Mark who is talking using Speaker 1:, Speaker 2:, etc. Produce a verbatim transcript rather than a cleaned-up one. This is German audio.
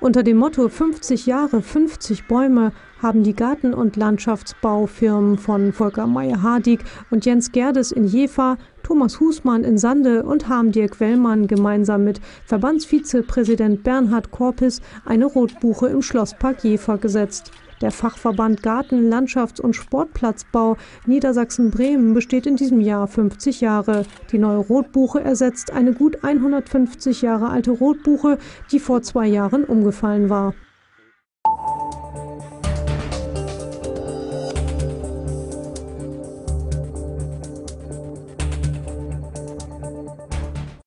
Speaker 1: Unter dem Motto fünfzig Jahre, fünfzig Bäume haben die Garten- und Landschaftsbaufirmen von Volker Meyer-Hardieck und Jens Gerdes in Jever, Thomas Husmann in Sande und Harm-Dirk Wellmann gemeinsam mit Verbandsvizepräsident Bernhard Korpis eine Rotbuche im Schlosspark Jever gesetzt. Der Fachverband Garten-, Landschafts- und Sportplatzbau Niedersachsen-Bremen besteht in diesem Jahr fünfzig Jahre. Die neue Rotbuche ersetzt eine gut hundertfünfzig Jahre alte Rotbuche, die vor zwei Jahren umgefallen war.